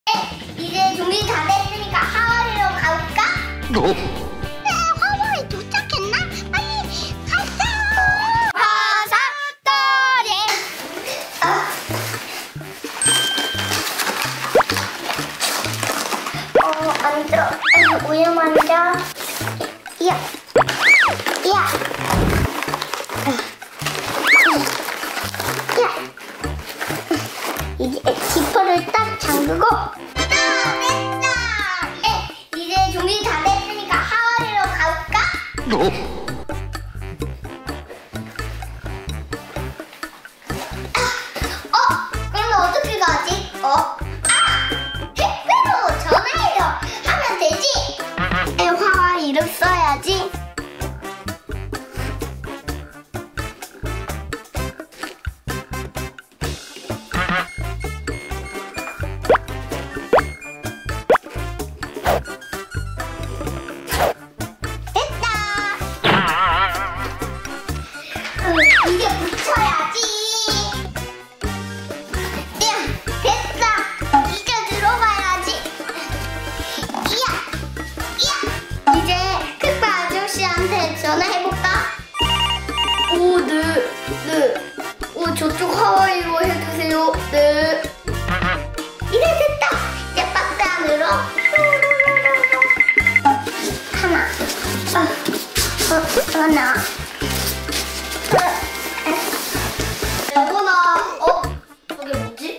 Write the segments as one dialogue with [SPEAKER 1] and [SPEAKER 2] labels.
[SPEAKER 1] 이제 준비 다 됐으니까 하와이로 가볼까? 네, 하와이 도착했나? 빨리 가자! 화사떠리! 앉아. 우유 먼저. 이야. 이야. 이야. 이제 지퍼를 딱 잠그고. 이제 준비 다 됐으니까 하와이로 가볼까? 그러면 어떻게 가지? 택배로 전화해서 하면 되지? 하와이 이름 써야지. 이제 붙여야지. 됐다. 이제 들어가야지. 이야. 이제 택배 아저씨한테 전화해볼까? 네. 저쪽 하와이로 해주세요. 네. 이제 됐다. 이제 박스 안으로. 하나. 여보나, 저게 뭐지?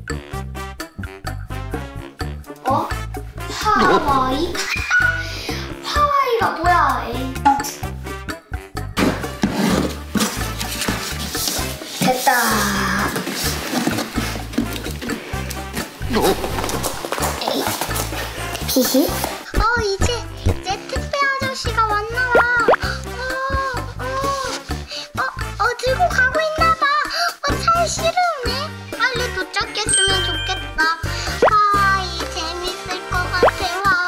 [SPEAKER 1] 하와이? 하와이가 뭐야? 에이. 됐다. 에이. 피시? 이제 택배 아저씨가 왔나봐. 들고 가고 있나봐. 잘 싫으네. 빨리 도착했으면 좋겠다. 하와이 재밌을 것 같아.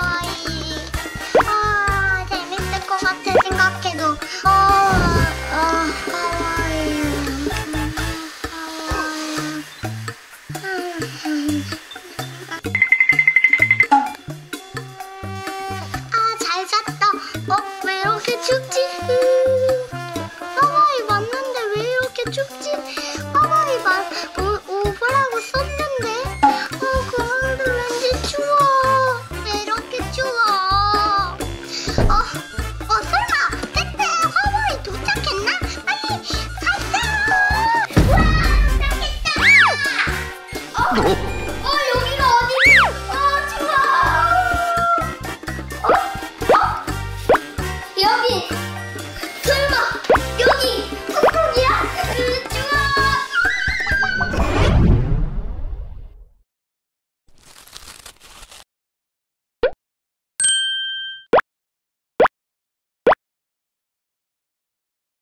[SPEAKER 1] 하와이 재밌을 것 같아 생각해도. 잘 잤다. 왜 이렇게 춥지? 하와이 왔는데 왜 이렇게 춥지? 하와이 오브라고 썼는데. 그런데 왠지 추워. 왜 이렇게 추워? 설마 택배 하와이 도착했나? 빨리 가자! 우와, 도착했다! 여기가 어디지? 추워! 여기!